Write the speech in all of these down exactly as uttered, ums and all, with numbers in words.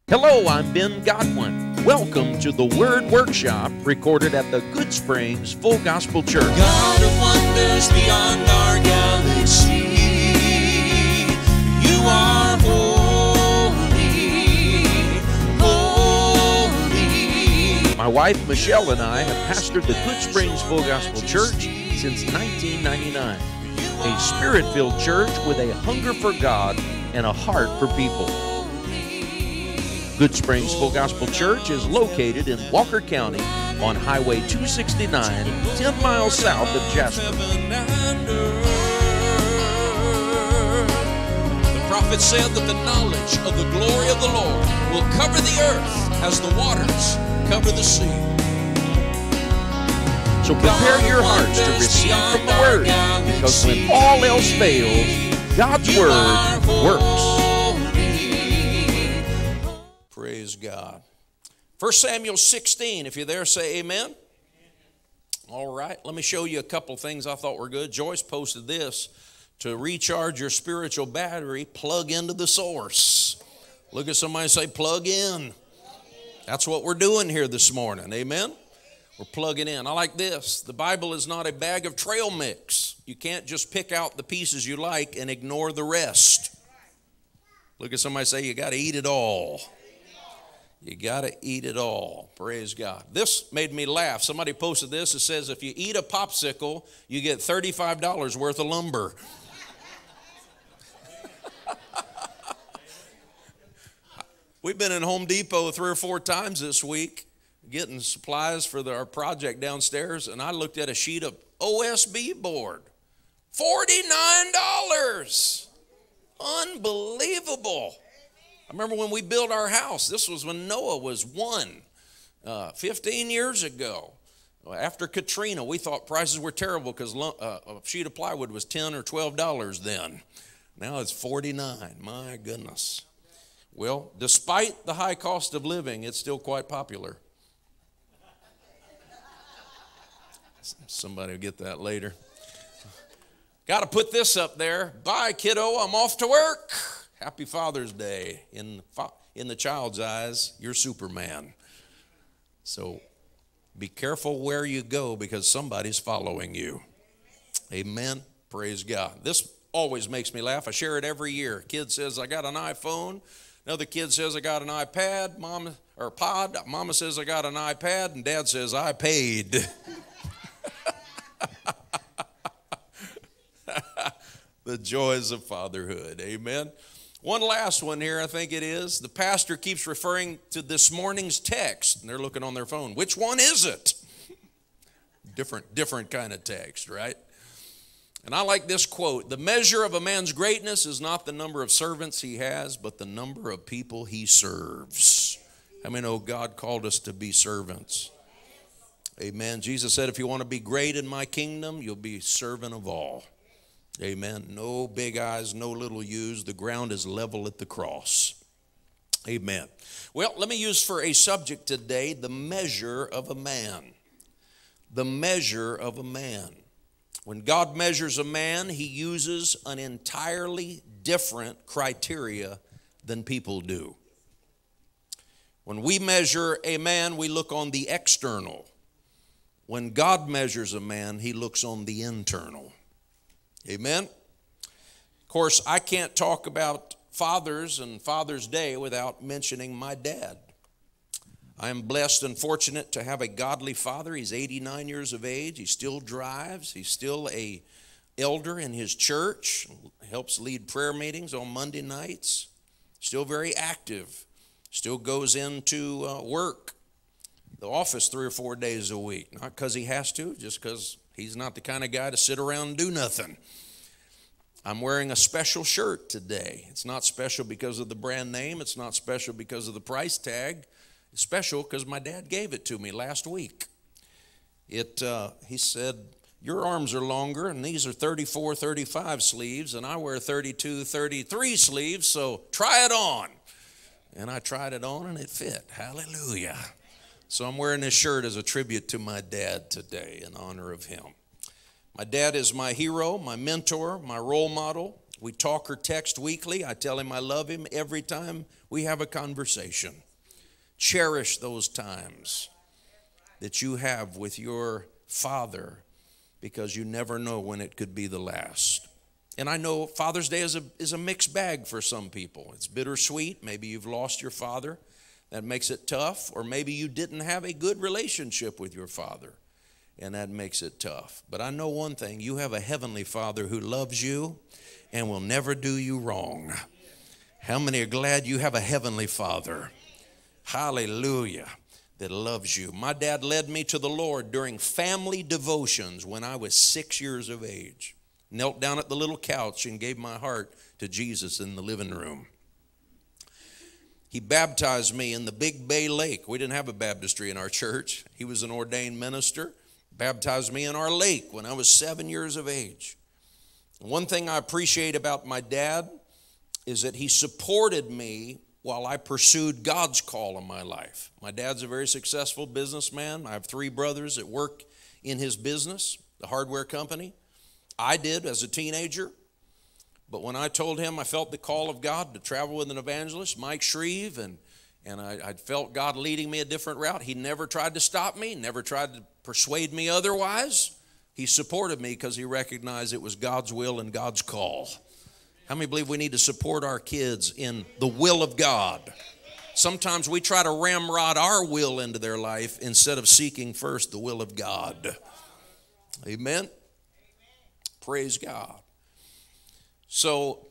Hello, I'm Ben Godwin. Welcome to the Word Workshop recorded at the Good Springs Full Gospel Church. God of wonders beyond our galaxy, you are holy, holy. My wife Michelle and I have pastored the Good Springs Full Gospel Church since nineteen ninety-nine. A spirit-filled church with a hunger for God and a heart for people. Good Springs Full Gospel Church is located in Walker County on Highway two sixty-nine, ten miles south of Jasper. The prophet said that the knowledge of the glory of the Lord will cover the earth as the waters cover the sea. So prepare your hearts to receive from the Word, because when all else fails, God's Word works. Praise God. First Samuel sixteen, if you're there, say amen. All right, let me show you a couple things I thought were good. Joyce posted this: to recharge your spiritual battery, plug into the source. Look at somebody and say, plug in. That's what we're doing here this morning, amen? We're plugging in. I like this. The Bible is not a bag of trail mix. You can't just pick out the pieces you like and ignore the rest. Look at somebody and say, you got to eat it all. You got to eat it all. Praise God. This made me laugh. Somebody posted this. It says, if you eat a popsicle, you get thirty-five dollars worth of lumber. We've been in Home Depot three or four times this week getting supplies for the, our project downstairs, and I looked at a sheet of O S B board. forty-nine dollars. Unbelievable. I remember when we built our house. This was when Noah was one, uh, fifteen years ago. After Katrina, we thought prices were terrible because uh, a sheet of plywood was ten or twelve dollars then. Now it's forty-nine. My goodness. Well, despite the high cost of living, it's still quite popular. Somebody will get that later. Got to put this up there. Bye, kiddo. I'm off to work. Happy Father's Day. In, in the child's eyes, you're Superman. So be careful where you go because somebody's following you. Amen. Praise God. This always makes me laugh. I share it every year. Kid says, I got an iPhone. Another kid says, I got an iPad. Mama, or pod. Mama says, I got an iPad. And Dad says, I paid. The joys of fatherhood. Amen. One last one here, I think it is. The pastor keeps referring to this morning's text, and they're looking on their phone. Which one is it? Different, different kind of text, right? And I like this quote: the measure of a man's greatness is not the number of servants he has, but the number of people he serves. How many know God called us to be servants? Amen. Jesus said, if you want to be great in my kingdom, you'll be servant of all. Amen. No big eyes, no little U's. The ground is level at the cross. Amen. Well, let me use for a subject today, the measure of a man. The measure of a man. When God measures a man, he uses an entirely different criteria than people do. When we measure a man, we look on the external. When God measures a man, he looks on the internal. Amen. Of course, I can't talk about fathers and Father's Day without mentioning my dad. I am blessed and fortunate to have a godly father. He's eighty-nine years of age. He still drives. He's still a elder in his church. Helps lead prayer meetings on Monday nights. Still very active. Still goes into uh, work, the office three or four days a week. Not because he has to, just because he's not the kind of guy to sit around and do nothing. I'm wearing a special shirt today. It's not special because of the brand name. It's not special because of the price tag. It's special because my dad gave it to me last week. It, uh, he said, your arms are longer, and these are thirty-four, thirty-five sleeves, and I wear thirty-two, thirty-three sleeves, so try it on. And I tried it on, and it fit. Hallelujah. So I'm wearing this shirt as a tribute to my dad today in honor of him. My dad is my hero, my mentor, my role model. We talk or text weekly. I tell him I love him every time we have a conversation. Cherish those times that you have with your father, because you never know when it could be the last. And I know Father's Day is a, is a mixed bag for some people. It's bittersweet. Maybe you've lost your father. That makes it tough. Or maybe you didn't have a good relationship with your father, and that makes it tough. But I know one thing. You have a heavenly Father who loves you and will never do you wrong. How many are glad you have a heavenly Father? Hallelujah. That loves you. My dad led me to the Lord during family devotions when I was six years of age. Knelt down at the little couch and gave my heart to Jesus in the living room. He baptized me in the Big Bay Lake. We didn't have a baptistry in our church. He was an ordained minister. Baptized me in our lake when I was seven years of age. One thing I appreciate about my dad is that he supported me while I pursued God's call in my life. My dad's a very successful businessman. I have three brothers that work in his business, the hardware company. I did as a teenager. But when I told him I felt the call of God to travel with an evangelist, Mike Shreve, and, and I, I felt God leading me a different route, he never tried to stop me, never tried to persuade me otherwise. He supported me because he recognized it was God's will and God's call. How many believe we need to support our kids in the will of God? Sometimes we try to ramrod our will into their life instead of seeking first the will of God. Amen? Praise God. So,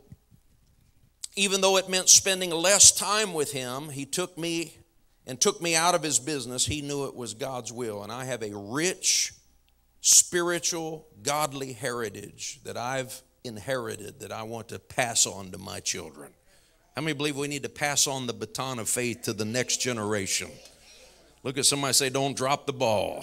even though it meant spending less time with him, he took me and took me out of his business. He knew it was God's will. And I have a rich, spiritual, godly heritage that I've inherited that I want to pass on to my children. How many believe we need to pass on the baton of faith to the next generation? Look at somebody, say, don't drop the ball.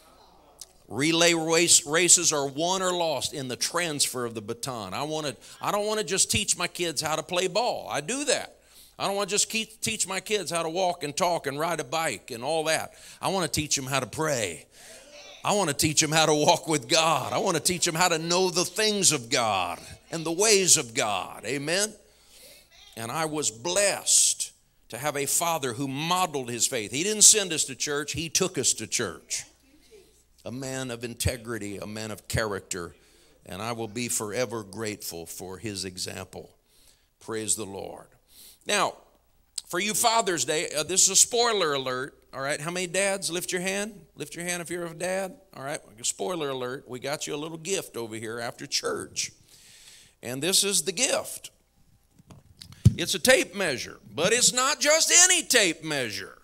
Relay race, races are won or lost in the transfer of the baton. I want to. I don't want to just teach my kids how to play ball. I do that. I don't want to just keep, teach my kids how to walk and talk and ride a bike and all that. I want to teach them how to pray. I want to teach them how to walk with God. I want to teach them how to know the things of God and the ways of God. Amen? And I was blessed to have a father who modeled his faith. He didn't send us to church. He took us to church. A man of integrity, a man of character. And I will be forever grateful for his example. Praise the Lord. Now, for you Father's Day, uh, this is a spoiler alert. All right, how many dads? Lift your hand. Lift your hand if you're a dad. All right, spoiler alert. We got you a little gift over here after church. And this is the gift. It's a tape measure, but it's not just any tape measure.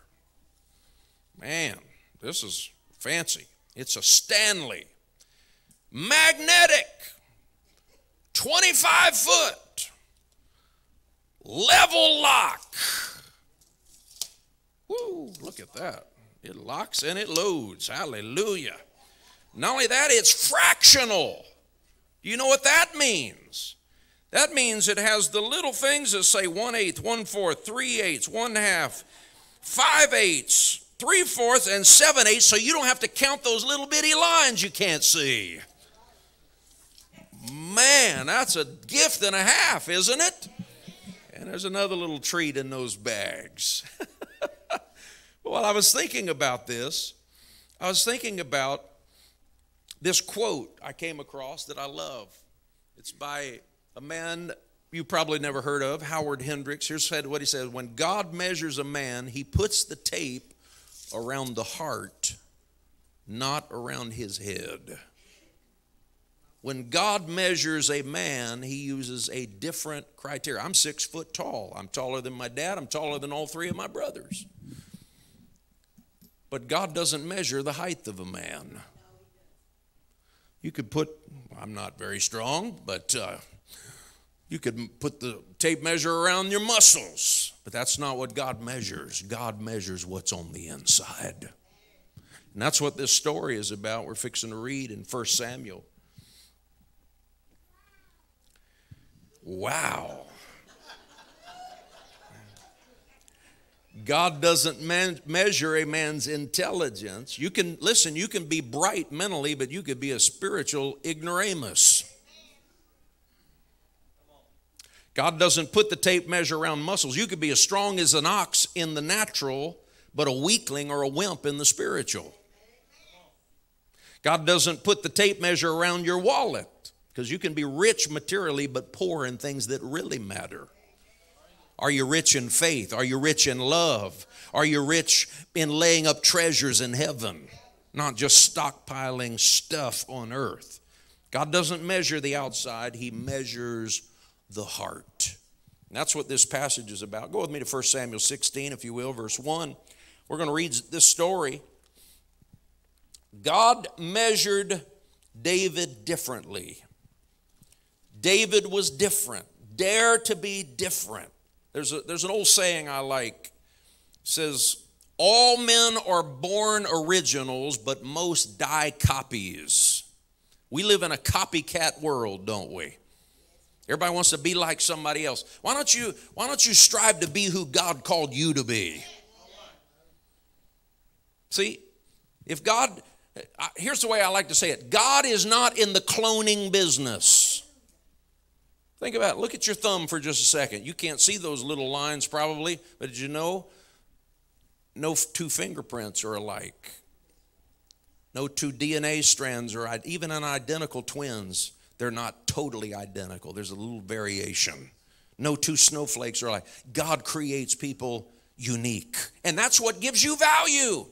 Man, this is fancy. It's a Stanley magnetic twenty-five foot level lock. Woo, look at that. It locks and it loads. Hallelujah. Not only that, it's fractional. Do you know what that means? That means it has the little things that say one eighth, one fourth, three eighths, one half, five eighths, three fourths, and seven eighths, so you don't have to count those little bitty lines you can't see. Man, that's a gift and a half, isn't it? And there's another little treat in those bags. While I was thinking about this, I was thinking about this quote I came across that I love. It's by a man you probably never heard of, Howard Hendricks. Here's what he says: when God measures a man, he puts the tape around the heart, not around his head. When God measures a man, he uses a different criteria. I'm six foot tall. I'm taller than my dad. I'm taller than all three of my brothers. But God doesn't measure the height of a man. You could put, I'm not very strong, but uh, you could put the tape measure around your muscles. But that's not what God measures. God measures what's on the inside. And that's what this story is about. We're fixing to read in First Samuel. Wow. God doesn't man, measure a man's intelligence. You can, listen, you can be bright mentally, but you could be a spiritual ignoramus. God doesn't put the tape measure around muscles. You could be as strong as an ox in the natural, but a weakling or a wimp in the spiritual. God doesn't put the tape measure around your wallet, because you can be rich materially but poor in things that really matter. Are you rich in faith? Are you rich in love? Are you rich in laying up treasures in heaven, not just stockpiling stuff on earth? God doesn't measure the outside. He measures the heart. And that's what this passage is about. Go with me to First Samuel sixteen, if you will, verse one. We're going to read this story. God measured David differently. David was different. Dare to be different. There's a, there's an old saying I like. It says, all men are born originals, but most die copies. We live in a copycat world, don't we? Everybody wants to be like somebody else. Why don't you, why don't you strive to be who God called you to be? See, if God, here's the way I like to say it. God is not in the cloning business. Think about it. Look at your thumb for just a second. You can't see those little lines probably, but did you know no two fingerprints are alike? No two D N A strands are, even in identical twins, they're not totally identical. There's a little variation. No two snowflakes are alike. God creates people unique, and that's what gives you value.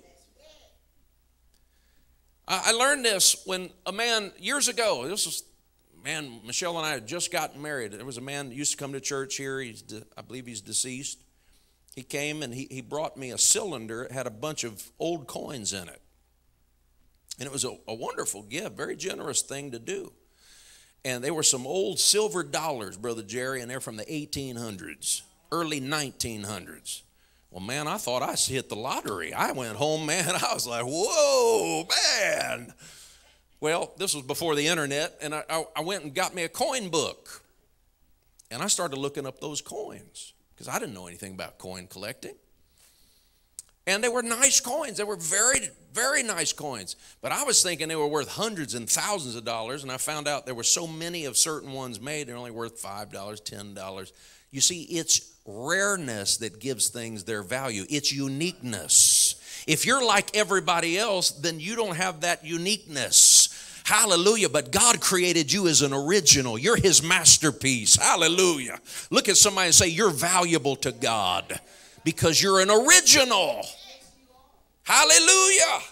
I learned this when a man, years ago, this was, man, Michelle and I had just gotten married. There was a man that used to come to church here. He's, de- I believe he's deceased. He came and he, he brought me a cylinder. It had a bunch of old coins in it. And it was a, a wonderful gift, very generous thing to do. And they were some old silver dollars, Brother Jerry, and they're from the eighteen hundreds, early nineteen hundreds. Well, man, I thought I hit the lottery. I went home, man. I was like, whoa, man. Well, this was before the internet, and I, I, I went and got me a coin book. And I started looking up those coins because I didn't know anything about coin collecting. And they were nice coins. They were very, very nice coins. But I was thinking they were worth hundreds and thousands of dollars, and I found out there were so many of certain ones made, they're only worth five dollars, ten dollars. You see, it's rareness that gives things their value. It's uniqueness. If you're like everybody else, then you don't have that uniqueness. Hallelujah. But God created you as an original. You're his masterpiece. Hallelujah. Look at somebody and say, you're valuable to God because you're an original. Hallelujah.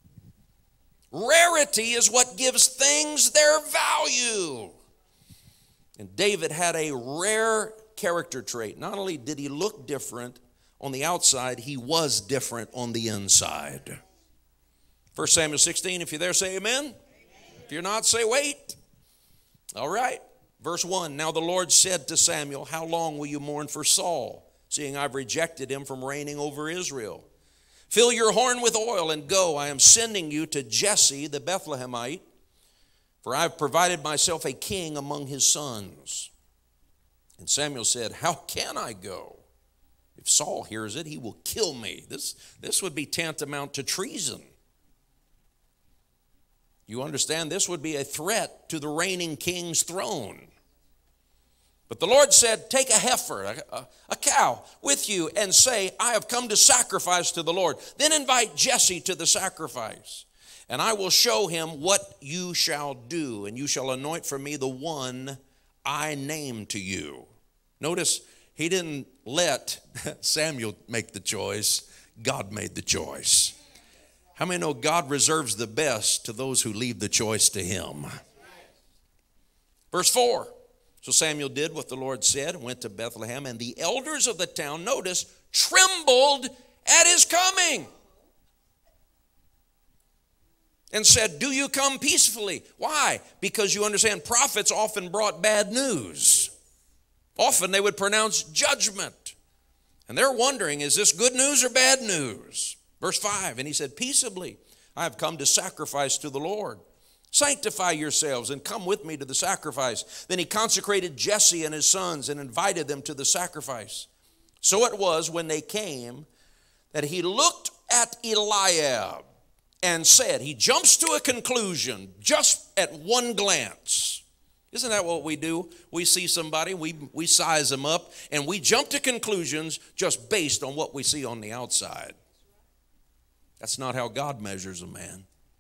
Rarity is what gives things their value. And David had a rare character trait. Not only did he look different on the outside, he was different on the inside. First Samuel sixteen, if you're there, say amen. Amen. If you're not, say wait. All right. Verse one, now the Lord said to Samuel, how long will you mourn for Saul, seeing I've rejected him from reigning over Israel? Fill your horn with oil and go. I am sending you to Jesse the Bethlehemite, for I have provided myself a king among his sons. And Samuel said, how can I go? If Saul hears it, he will kill me. This, this would be tantamount to treason. You understand, this would be a threat to the reigning king's throne. But the Lord said, take a heifer, a, a, a cow with you, and say, I have come to sacrifice to the Lord. Then invite Jesse to the sacrifice, and I will show him what you shall do, and you shall anoint for me the one I name to you. Notice, he didn't let Samuel make the choice. God made the choice. How many know God reserves the best to those who leave the choice to him? Verse four. So Samuel did what the Lord said and went to Bethlehem, and the elders of the town, notice, trembled at his coming and said, do you come peacefully? Why? Because you understand, prophets often brought bad news. Often they would pronounce judgment. And they're wondering, is this good news or bad news? Verse five, and he said, peaceably, I have come to sacrifice to the Lord. Sanctify yourselves and come with me to the sacrifice. Then he consecrated Jesse and his sons and invited them to the sacrifice. So it was when they came that he looked at Eliab and said, he jumps to a conclusion just at one glance. Isn't that what we do? We see somebody, we, we size them up, and we jump to conclusions just based on what we see on the outside. That's not how God measures a man.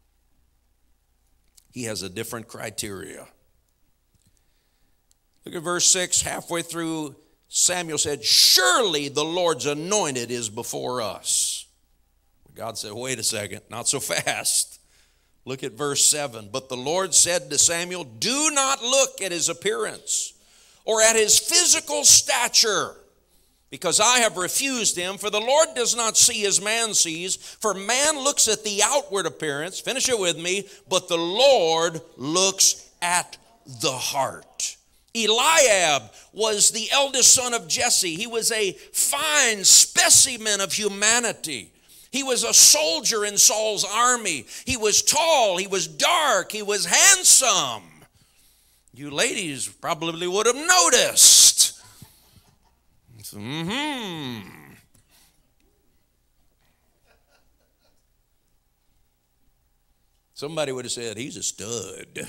He has a different criteria. Look at verse six. Halfway through, Samuel said, surely the Lord's anointed is before us. God said, wait a second, not so fast. Look at verse seven. But the Lord said to Samuel, do not look at his appearance or at his physical stature, because I have refused him. For the Lord does not see as man sees. For man looks at the outward appearance, finish it with me, but the Lord looks at the heart. Eliab was the eldest son of Jesse. He was a fine specimen of humanity. He was a soldier in Saul's army. He was tall, he was dark, he was handsome. You ladies probably would have noticed. Mm-hmm. Somebody would have said, he's a stud.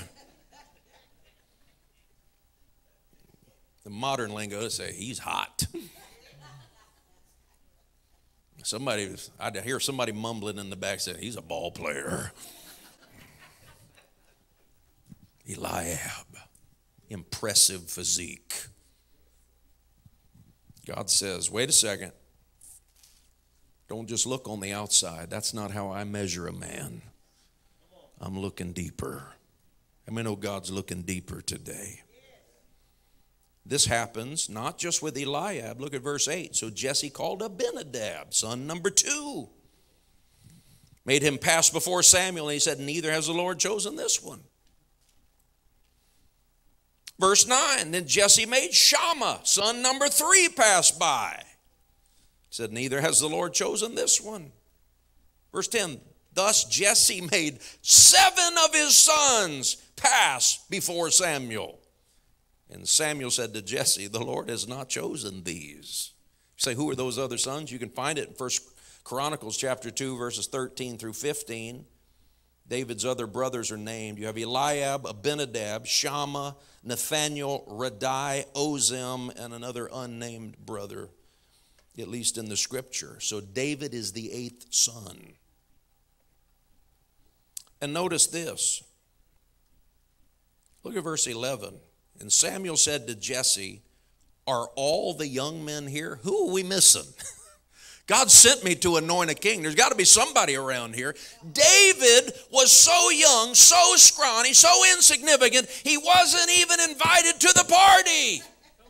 The modern lingo would say, he's hot. Somebody, I'd hear somebody mumbling in the back saying, he's a ball player. Eliab, impressive physique. God says, wait a second. Don't just look on the outside. That's not how I measure a man. I'm looking deeper. I mean, oh, God's looking deeper today. This happens not just with Eliab. Look at verse eight. So Jesse called Abinadab, son number two. Made him pass before Samuel, and he said, neither has the Lord chosen this one. Verse nine, then Jesse made Shammah, son number three, pass by. He said, neither has the Lord chosen this one. Verse ten, thus Jesse made seven of his sons pass before Samuel. And Samuel said to Jesse, the Lord has not chosen these. You say, who are those other sons? You can find it in First Chronicles chapter two, verses thirteen through fifteen. David's other brothers are named. You have Eliab, Abinadab, Shammah, Nathaniel, Radai, Ozem, and another unnamed brother, at least in the scripture. So David is the eighth son. And notice this. Look at verse eleven. And Samuel said to Jesse, are all the young men here? Who are we missing? God sent me to anoint a king. There's got to be somebody around here. David was so young, so scrawny, so insignificant, he wasn't even invited to the party.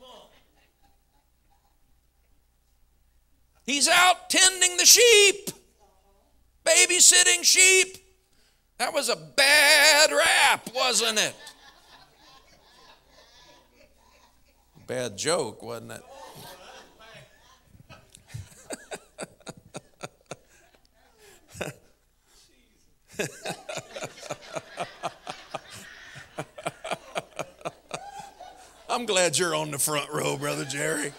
He's out tending the sheep, babysitting sheep. That was a bad rap, wasn't it? Bad joke, wasn't it? I'm glad you're on the front row, Brother Jerry.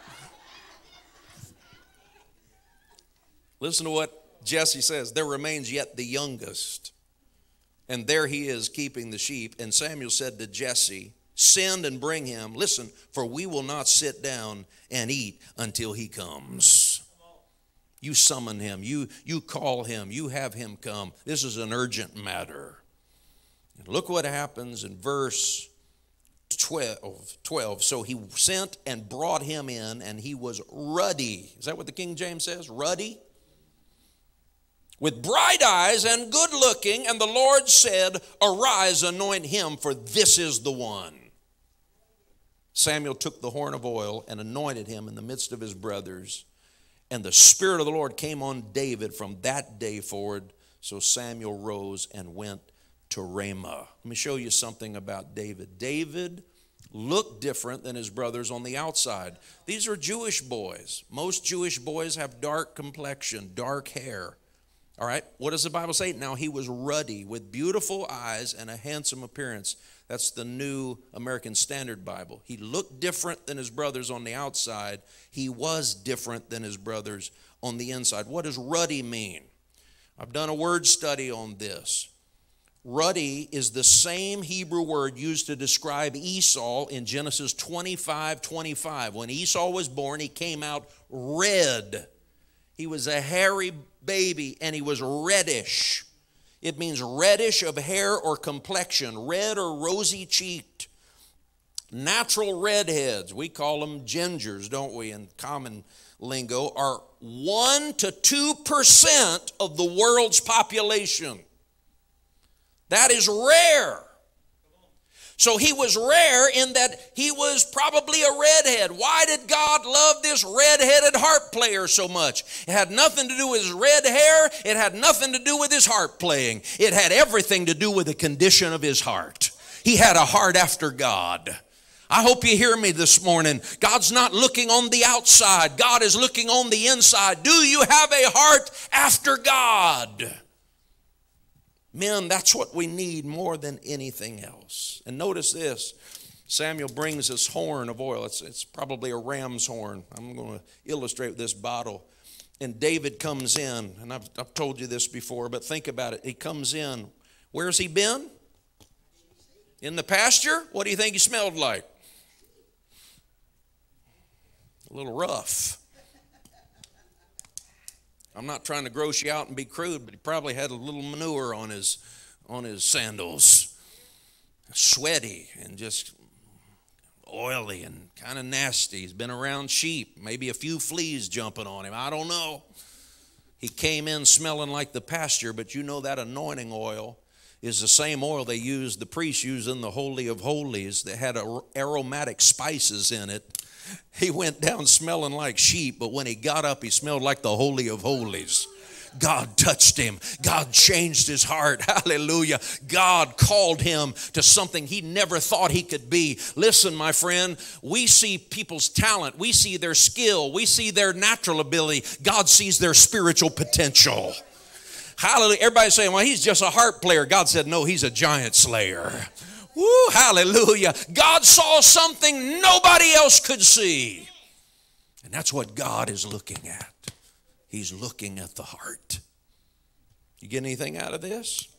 Listen to what Jesse says. There remains yet the youngest, and there he is keeping the sheep. And Samuel said to Jesse, send and bring him. Listen, for we will not sit down and eat until he comes. You summon him. You, you call him. You have him come. This is an urgent matter. And look what happens in verse twelve, twelve. So he sent and brought him in, and he was ruddy. Is that what the King James says? Ruddy? With bright eyes and good looking. And the Lord said, arise, anoint him, for this is the one. Samuel took the horn of oil and anointed him in the midst of his brothers. And the Spirit of the Lord came on David from that day forward. So Samuel rose and went to Ramah. Let me show you something about David. David looked different than his brothers on the outside. These are Jewish boys. Most Jewish boys have dark complexion, dark hair. All right, what does the Bible say? Now he was ruddy with beautiful eyes and a handsome appearance. That's the New American Standard Bible. He looked different than his brothers on the outside. He was different than his brothers on the inside. What does ruddy mean? I've done a word study on this. Ruddy is the same Hebrew word used to describe Esau in Genesis twenty-five twenty-five. When Esau was born, he came out red. He was a hairy baby, and he was reddish. It means reddish of hair or complexion, red or rosy-cheeked. Natural redheads, we call them gingers, don't we, in common lingo, are one to two percent of the world's population. That is rare. So he was rare in that he was probably a redhead. Why did God love this red-headed harp player so much? It had nothing to do with his red hair. It had nothing to do with his harp playing. It had everything to do with the condition of his heart. He had a heart after God. I hope you hear me this morning. God's not looking on the outside. God is looking on the inside. Do you have a heart after God? Men, that's what we need more than anything else. And notice this. Samuel brings this horn of oil. It's, it's probably a ram's horn. I'm going to illustrate with this bottle. And David comes in. And I've, I've told you this before, but think about it. He comes in. Where's he been? In the pasture? What do you think he smelled like? A little rough. I'm not trying to gross you out and be crude, but he probably had a little manure on his, on his sandals. Sweaty and just oily and kind of nasty. He's been around sheep. Maybe a few fleas jumping on him. I don't know. He came in smelling like the pasture, but you know that anointing oil is the same oil they used, the priests used in the Holy of Holies that had aromatic spices in it. He went down smelling like sheep, but when he got up, he smelled like the Holy of Holies. God touched him. God changed his heart. Hallelujah. God called him to something he never thought he could be. Listen, my friend, we see people's talent. We see their skill. We see their natural ability. God sees their spiritual potential. Hallelujah. Everybody's saying, well, he's just a harp player. God said, no, he's a giant slayer. Woo, hallelujah. God saw something nobody else could see. And that's what God is looking at. He's looking at the heart. You get anything out of this?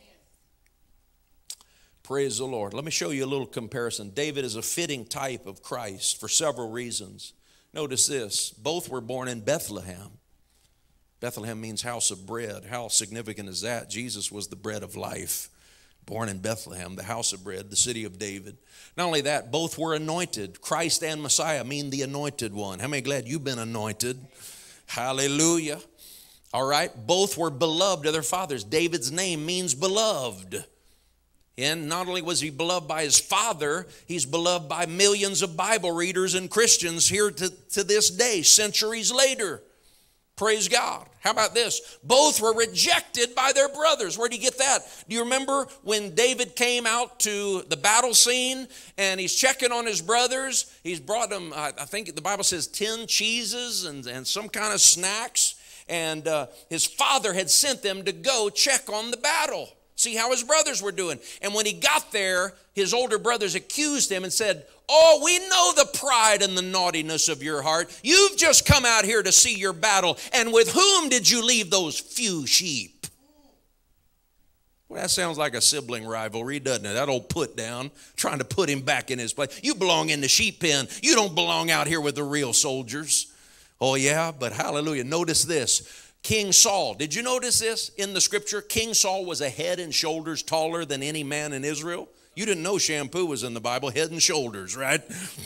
Praise the Lord. Let me show you a little comparison. David is a fitting type of Christ for several reasons. Notice this. Both were born in Bethlehem. Bethlehem means house of bread. How significant is that? Jesus was the bread of life. Born in Bethlehem, the house of bread, the city of David. Not only that, both were anointed. Christ and Messiah mean the anointed one. How many glad you've been anointed? Hallelujah. All right. Both were beloved of their fathers. David's name means beloved. And not only was he beloved by his father, he's beloved by millions of Bible readers and Christians here to, to this day, centuries later. Praise God. How about this? Both were rejected by their brothers. Where do you get that? Do you remember when David came out to the battle scene and he's checking on his brothers? He's brought them, I think the Bible says, ten cheeses and, and some kind of snacks. And uh, his father had sent them to go check on the battle, see how his brothers were doing. And when he got there, his older brothers accused him and said, oh, we know the pride and the naughtiness of your heart. You've just come out here to see your battle. And with whom did you leave those few sheep? Well, that sounds like a sibling rivalry, doesn't it? That old put down, trying to put him back in his place. You belong in the sheep pen. You don't belong out here with the real soldiers. Oh, yeah, but hallelujah. Notice this. King Saul, did you notice this in the scripture? King Saul was a head and shoulders taller than any man in Israel. You didn't know shampoo was in the Bible, head and shoulders, right?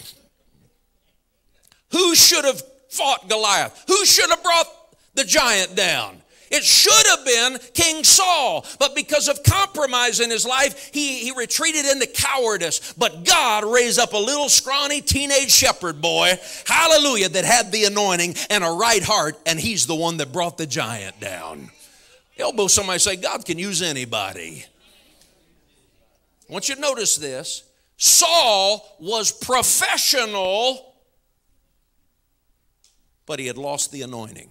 Who should have fought Goliath? Who should have brought the giant down? It should have been King Saul, but because of compromise in his life, he, he retreated into cowardice. But God raised up a little scrawny teenage shepherd boy, hallelujah, that had the anointing and a right heart, and he's the one that brought the giant down. Elbow somebody, say, God can use anybody. I want you to notice this. Saul was professional, but he had lost the anointing.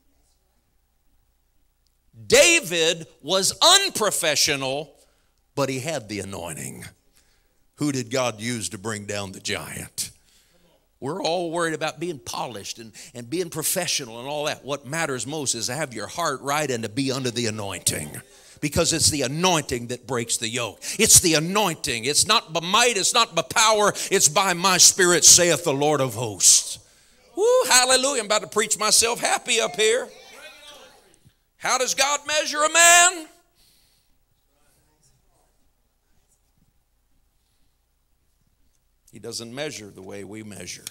David was unprofessional, but he had the anointing. Who did God use to bring down the giant? We're all worried about being polished and, and being professional and all that. What matters most is to have your heart right and to be under the anointing. Because it's the anointing that breaks the yoke. It's the anointing. It's not by might, it's not by power, it's by my Spirit, saith the Lord of hosts. Woo, hallelujah. I'm about to preach myself happy up here. How does God measure a man? He doesn't measure the way we measure.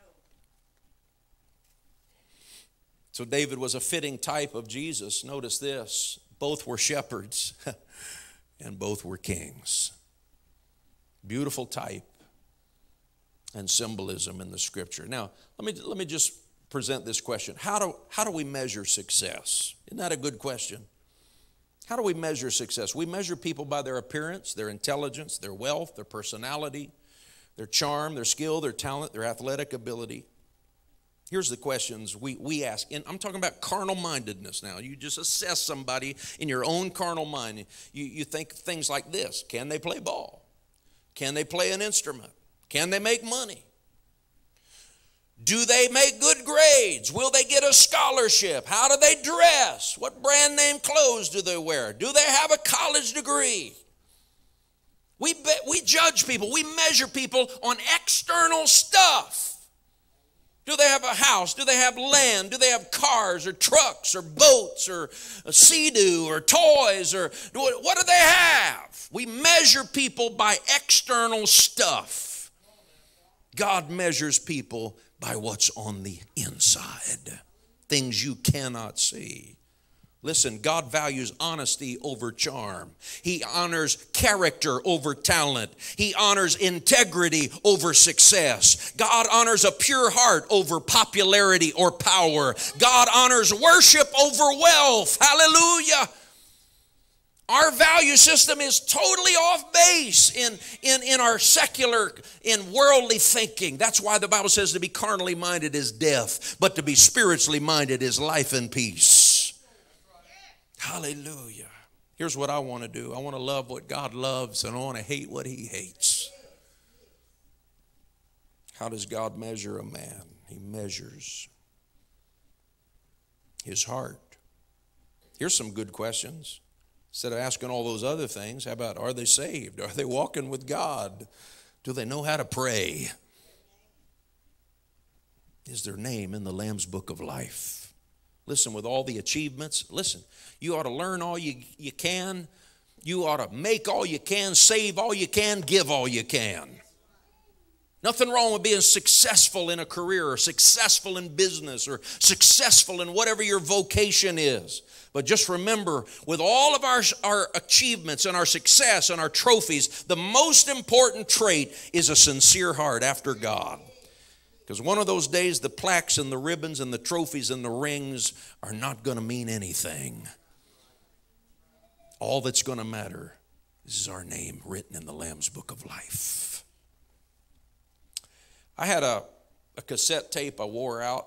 So David was a fitting type of Jesus. Notice this. Both were shepherds and both were kings. Beautiful type and symbolism in the Scripture. Now, let me, let me just present this question. How do, how do we measure success? Isn't that a good question? How do we measure success? We measure people by their appearance, their intelligence, their wealth, their personality, their charm, their skill, their talent, their athletic ability. Here's the questions we, we ask. And I'm talking about carnal mindedness now. You just assess somebody in your own carnal mind. You, you think things like this. Can they play ball? Can they play an instrument? Can they make money? Do they make good grades? Will they get a scholarship? How do they dress? What brand name clothes do they wear? Do they have a college degree? We, be, we judge people. We measure people on external stuff. Do they have a house? Do they have land? Do they have cars or trucks or boats or a Sea-Doo or toys? Or what do they have? We measure people by external stuff. God measures people by what's on the inside, things you cannot see. Listen, God values honesty over charm. He honors character over talent. He honors integrity over success. God honors a pure heart over popularity or power. God honors worship over wealth. Hallelujah. Our value system is totally off base in, in, in our secular, in worldly thinking. That's why the Bible says to be carnally minded is death, but to be spiritually minded is life and peace. Hallelujah. Here's what I want to do. I want to love what God loves, and I want to hate what He hates. How does God measure a man? He measures his heart. Here's some good questions. Instead of asking all those other things, how about, are they saved? Are they walking with God? Do they know how to pray? Is their name in the Lamb's Book of Life? Listen, with all the achievements, listen, you ought to learn all you, you can. You ought to make all you can, save all you can, give all you can. Nothing wrong with being successful in a career or successful in business or successful in whatever your vocation is. But just remember, with all of our, our achievements and our success and our trophies, the most important trait is a sincere heart after God. Because one of those days, the plaques and the ribbons and the trophies and the rings are not going to mean anything. All that's going to matter is our name written in the Lamb's Book of Life. I had a, a cassette tape I wore out.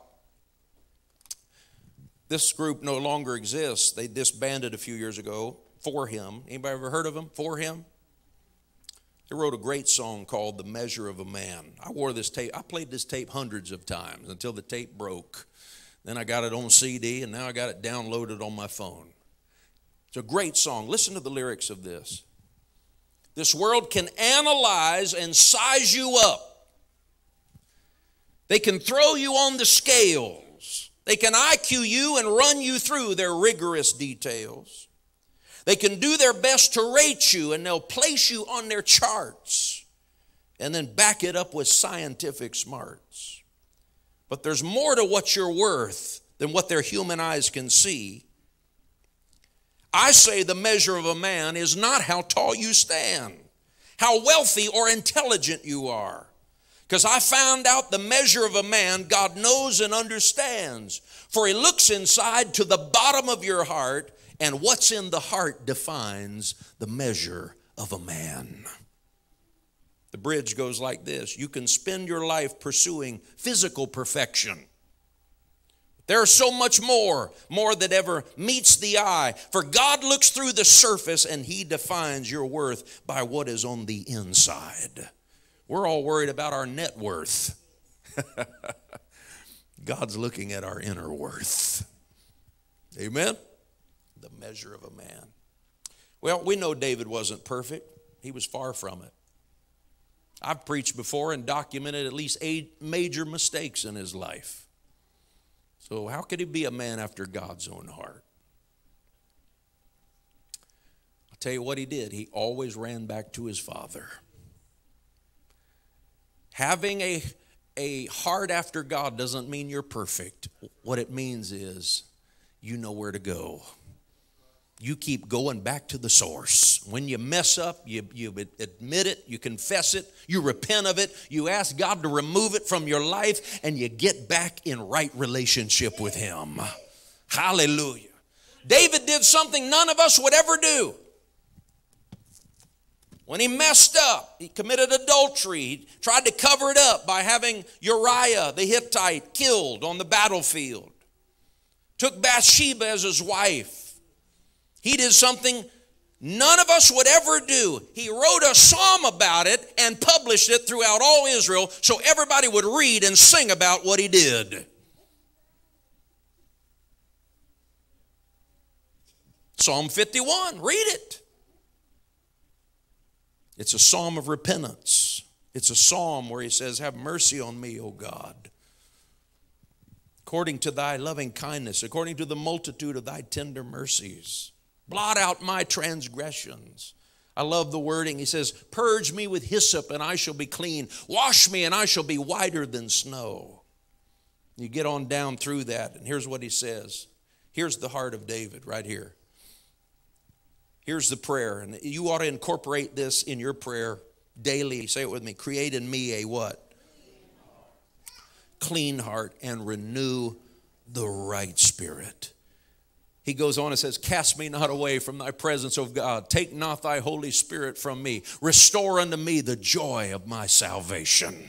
This group no longer exists. They disbanded a few years ago. For Him. Anybody ever heard of them? For Him? They wrote a great song called The Measure of a Man. I wore this tape. I played this tape hundreds of times until the tape broke. Then I got it on C D, and now I got it downloaded on my phone. It's a great song. Listen to the lyrics of this. This world can analyze and size you up. They can throw you on the scales. They can I Q you and run you through their rigorous details. They can do their best to rate you, and they'll place you on their charts and then back it up with scientific smarts. But there's more to what you're worth than what their human eyes can see. I say the measure of a man is not how tall you stand, how wealthy or intelligent you are. Because I found out the measure of a man God knows and understands. For He looks inside to the bottom of your heart, and what's in the heart defines the measure of a man. The bridge goes like this. You can spend your life pursuing physical perfection. There's so much more, more that ever meets the eye. For God looks through the surface, and He defines your worth by what is on the inside. We're all worried about our net worth. God's looking at our inner worth. Amen? The measure of a man. Well, we know David wasn't perfect. He was far from it. I've preached before and documented at least eight major mistakes in his life. So how could he be a man after God's own heart? I'll tell you what he did. He always ran back to his father. Having a, a heart after God doesn't mean you're perfect. What it means is you know where to go. You keep going back to the source. When you mess up, you, you admit it, you confess it, you repent of it, you ask God to remove it from your life, and you get back in right relationship with Him. Hallelujah. David did something none of us would ever do. When he messed up, he committed adultery. He tried to cover it up by having Uriah the Hittite killed on the battlefield. Took Bathsheba as his wife. He did something none of us would ever do. He wrote a psalm about it and published it throughout all Israel so everybody would read and sing about what he did. Psalm fifty-one, read it. It's a psalm of repentance. It's a psalm where he says, have mercy on me, O God. According to thy loving kindness, according to the multitude of thy tender mercies. Blot out my transgressions. I love the wording. He says, purge me with hyssop and I shall be clean. Wash me and I shall be whiter than snow. You get on down through that, and here's what he says. Here's the heart of David right here. Here's the prayer, and you ought to incorporate this in your prayer daily. Say it with me. Create in me a what? Clean heart, and renew the right spirit. He goes on and says, cast me not away from thy presence, O God. Take not thy Holy Spirit from me. Restore unto me the joy of my salvation.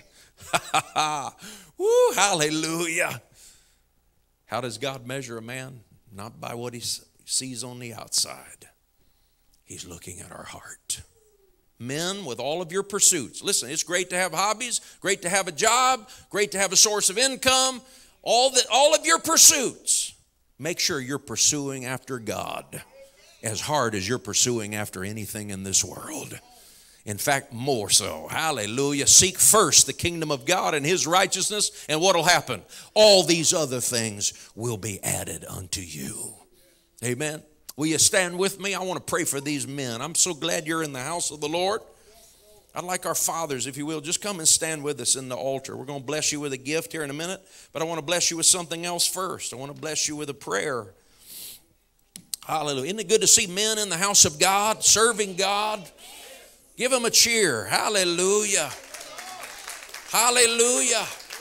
Woo, hallelujah. How does God measure a man? Not by what he sees on the outside. He's looking at our heart. Men, with all of your pursuits. Listen, it's great to have hobbies, great to have a job, great to have a source of income. All, that, all of your pursuits. Make sure you're pursuing after God as hard as you're pursuing after anything in this world. In fact, more so. Hallelujah. Seek first the kingdom of God and His righteousness, and what will happen? All these other things will be added unto you. Amen. Will you stand with me? I want to pray for these men. I'm so glad you're in the house of the Lord. I'd like our fathers, if you will, just come and stand with us in the altar. We're going to bless you with a gift here in a minute, but I want to bless you with something else first. I want to bless you with a prayer. Hallelujah. Isn't it good to see men in the house of God, serving God? Give them a cheer. Hallelujah. Hallelujah.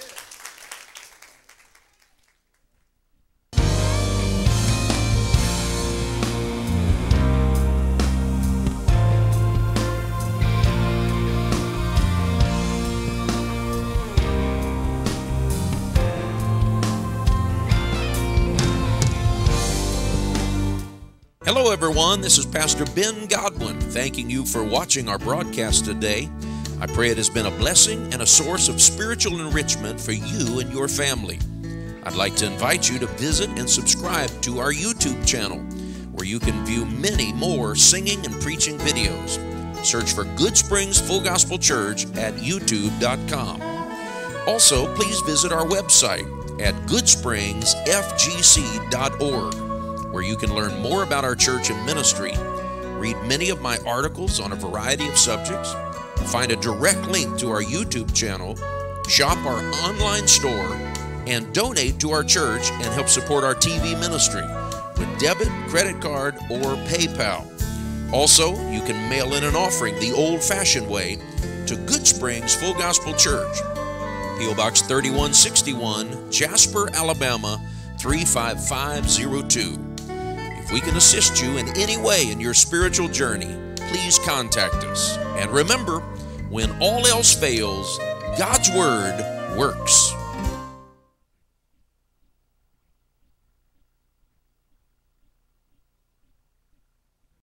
Hello everyone, this is Pastor Ben Godwin, thanking you for watching our broadcast today. I pray it has been a blessing and a source of spiritual enrichment for you and your family. I'd like to invite you to visit and subscribe to our YouTube channel, where you can view many more singing and preaching videos. Search for Good Springs Full Gospel Church at youtube dot com. Also, please visit our website at good springs f g c dot org. where you can learn more about our church and ministry, read many of my articles on a variety of subjects, find a direct link to our YouTube channel, shop our online store, and donate to our church and help support our T V ministry with debit, credit card, or PayPal. Also, you can mail in an offering the old-fashioned way to Good Springs Full Gospel Church, P O Box thirty-one sixty-one, Jasper, Alabama, three five five zero two. If we can assist you in any way in your spiritual journey, please contact us. And remember, when all else fails, God's Word works.